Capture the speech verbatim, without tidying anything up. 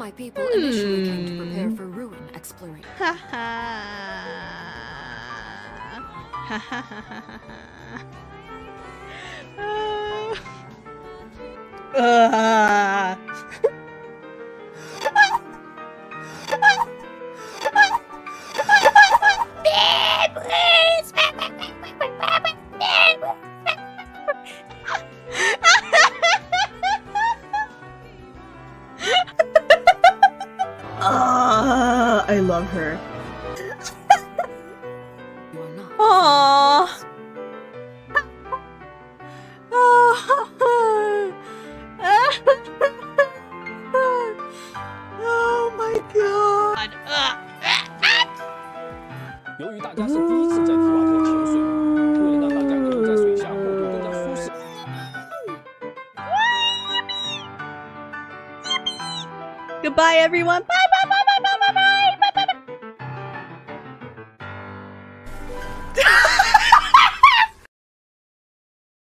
My people initially came to prepare for ruin exploration. Ha ha. Ha ha ha ha ha. Uh. uh, I love her. You are not. Aww. Oh my god. 由于大家是第一次在提瓦特潜水，为了让大家可以在水下过渡更加舒适。 Goodbye, everyone. Bye.